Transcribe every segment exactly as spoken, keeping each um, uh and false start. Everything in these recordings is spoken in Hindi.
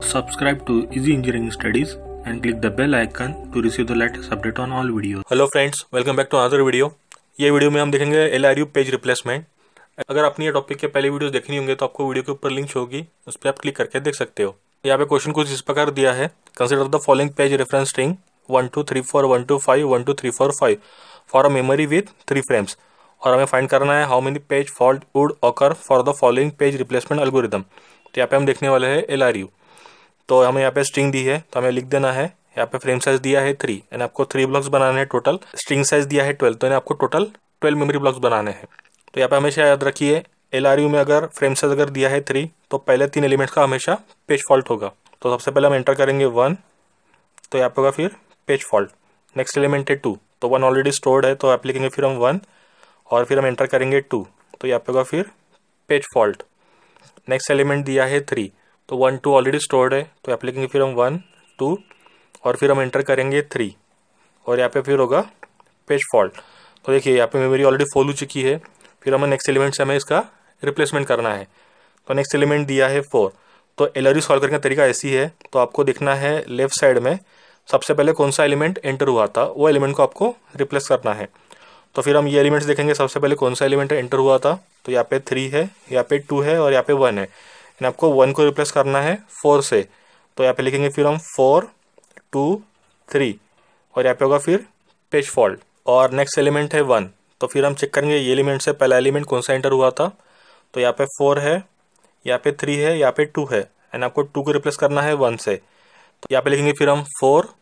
Subscribe to Easy Engineering Studies and click the bell icon to receive the latest update on all videos. Hello friends, welcome back to another video. ये वीडियो में हम देखेंगे L R U page replacement. अगर आपने ये टॉपिक के पहले वीडियोस देखनी होंगे तो आपको वीडियो के ऊपर लिंक होगी, उस पर आप क्लिक करके देख सकते हो। यहाँ पे क्वेश्चन कुछ इस प्रकार दिया है, consider the following page reference string one two three four one two five one two three four five for a memory with three frames, और हमें फाइंड करना है how many page fault would occur for the following page replacement algorithm. तो यहाँ पे हम देखने वाले हैं एल आर यू। तो हमें यहाँ पे स्ट्रिंग दी है तो हमें लिख देना है, यहाँ पे फ्रेम साइज दिया है थ्री, यानी आपको थ्री ब्लॉक्स बनाने हैं टोटल। स्ट्रिंग साइज दिया है ट्वेल्व, तो यानी आपको टोटल ट्वेल्व मेमोरी ब्लॉक्स बनाने हैं। तो यहाँ पे हमेशा याद रखिए, एल आर यू में अगर फ्रेम साइज अगर दिया है थ्री तो पहले तीन एलिमेंट्स का हमेशा पेज फॉल्ट होगा। तो सबसे पहले हम एंटर करेंगे वन, तो यहाँ पे होगा फिर पेज फॉल्ट। नेक्स्ट एलिमेंट है टू, तो वन ऑलरेडी स्टोर्ड है तो आप लिखेंगे फिर हम वन, और फिर हम एंटर करेंगे टू, तो यहाँ पे होगा फिर पेज फॉल्ट। नेक्स्ट एलिमेंट दिया है थ्री, तो वन टू ऑलरेडी स्टोर्ड है तो यहाँ पे लिखेंगे फिर हम वन टू, और फिर हम एंटर करेंगे थ्री, और यहाँ पे फिर होगा पेज फॉल्ट। तो देखिए यहाँ पे मेमोरी ऑलरेडी फुल हो चुकी है। फिर हमें नेक्स्ट एलिमेंट से हमें इसका रिप्लेसमेंट करना है। तो नेक्स्ट एलिमेंट दिया है फोर, तो एल आर यू सॉल्व करने का तरीका ऐसी है। तो आपको देखना है लेफ्ट साइड में सबसे पहले कौन सा एलिमेंट एंटर हुआ था, वो एलिमेंट को आपको रिप्लेस करना है। तो फिर हम ये एलिमेंट्स देखेंगे, सबसे पहले कौन सा एलिमेंट एंटर हुआ था। तो यहाँ पे थ्री है, यहाँ पे टू है, और यहाँ पे वन है। यानी आपको वन को रिप्लेस करना है फोर से। तो यहाँ पे लिखेंगे फिर हम फोर टू थ्री, और यहाँ पे होगा फिर पेज फॉल्ट। और नेक्स्ट एलिमेंट है वन, तो फिर हम चेक करेंगे ये एलिमेंट से पहला एलिमेंट कौन सा एंटर हुआ था। तो यहाँ पे फोर है, यहाँ पे थ्री है, यहाँ पे टू है, एंड आपको टू को रिप्लेस करना है वन से। तो यहाँ पे लिखेंगे फिर हम फोर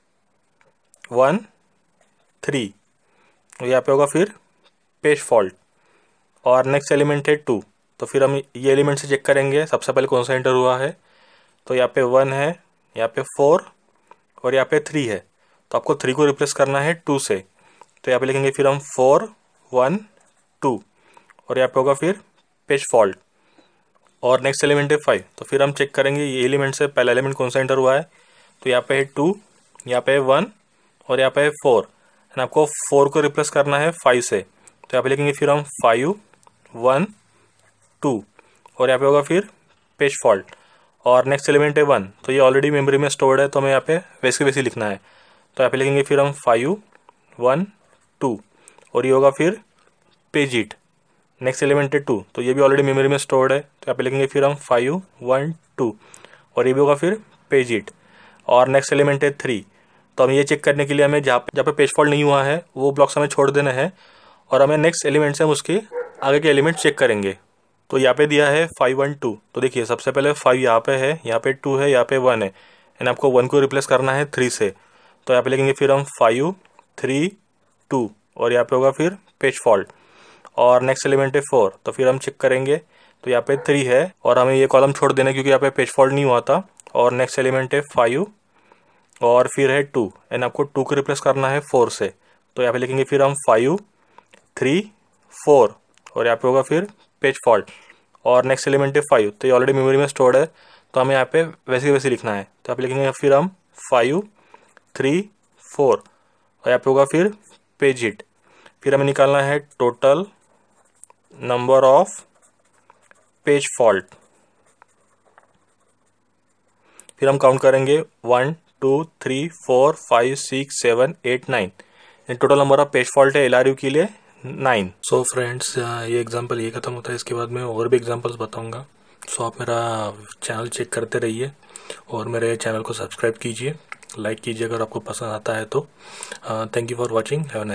वन थ्री, और यहाँ पे होगा फिर पेज फॉल्ट। और नेक्स्ट एलिमेंट है टू, तो फिर हम ये एलिमेंट से चेक करेंगे सबसे पहले कौन सा एंटर हुआ है। तो यहाँ पे वन है, यहाँ पे फोर, और यहाँ पे थ्री है, तो आपको थ्री को रिप्लेस करना है टू से। तो यहाँ पे लिखेंगे फिर हम फोर वन टू, और यहाँ पे होगा फिर पेज फॉल्ट। और नेक्स्ट एलिमेंट है फाइव, तो फिर हम चेक करेंगे ये एलिमेंट से पहला एलिमेंट कौन सा एंटर हुआ है। तो यहाँ पे है टू, यहाँ पे है वन, और यहाँ पे है फोर, एंड आपको फोर को रिप्लेस करना है फाइव से। तो यहाँ पे लिखेंगे फिर हम फाइव वन टू, और यहाँ पे होगा फिर पेज फॉल्ट। और नेक्स्ट एलिमेंट है वन, तो ये ऑलरेडी मेमोरी में स्टोर्ड है तो हमें यहाँ पे वैसे के वैसे लिखना है। तो यहाँ पे लिखेंगे फिर हम फाइव वन टू, और ये होगा फिर पेज इट। नेक्स्ट एलिमेंट है टू, तो ये भी ऑलरेडी मेमोरी में स्टोर्ड है तो यहाँ पे लिखेंगे फिर हम फाइव वन टू, और ये भी होगा फिर पेज इट। और नेक्स्ट एलिमेंट है थ्री, तो हम ये चेक करने के लिए हमें जहाँ जहाँ पे पेज फॉल्ट नहीं हुआ है वो ब्लॉक्स हमें छोड़ देना है, और हमें नेक्स्ट एलिमेंट से हम उसके आगे के एलिमेंट चेक करेंगे। तो यहाँ पे दिया है फाइव वन टू, तो देखिए सबसे पहले फाइव यहाँ पे है, यहाँ पे टू है, यहाँ पे वन है, एंड आपको वन को रिप्लेस करना है थ्री से। तो यहाँ पे लिखेंगे फिर हम फाइव थ्री टू, और यहाँ पे होगा फिर पेज फॉल्ट। और नेक्स्ट एलिमेंट है फोर, तो फिर हम चेक करेंगे, तो यहाँ पे थ्री है, और हमें ये कॉलम छोड़ देना क्योंकि यहाँ पे पेज फॉल्ट नहीं हुआ था। और नेक्स्ट एलिमेंट है फाइव, और फिर है टू, एंड आपको टू को रिप्लेस करना है फोर से। तो यहाँ पे लिखेंगे फिर हम फाइव थ्री फोर, और यहाँ पे होगा फिर पेज फॉल्ट। और नेक्स्ट एलिमेंट है फाइव, तो ये ऑलरेडी मेमोरी में स्टोर्ड है तो हमें यहाँ पे वैसे वैसे लिखना है। तो यहाँ पे लिखेंगे फिर हम फाइव थ्री फोर, और यहाँ पे होगा फिर पेज इट। फिर हमें निकालना है total number of page fault. फिर हम काउंट करेंगे one two three four five six seven eight nine, total number of page fault है एल आर यू के लिए नाइन। सो फ्रेंड्स, ये एग्जांपल ये खत्म होता है, इसके बाद मैं और भी एग्जांपल्स बताऊंगा। सो आप मेरा चैनल चेक करते रहिए और मेरे चैनल को सब्सक्राइब कीजिए, लाइक कीजिए अगर आपको पसंद आता है तो। Thank you for watching, have a nice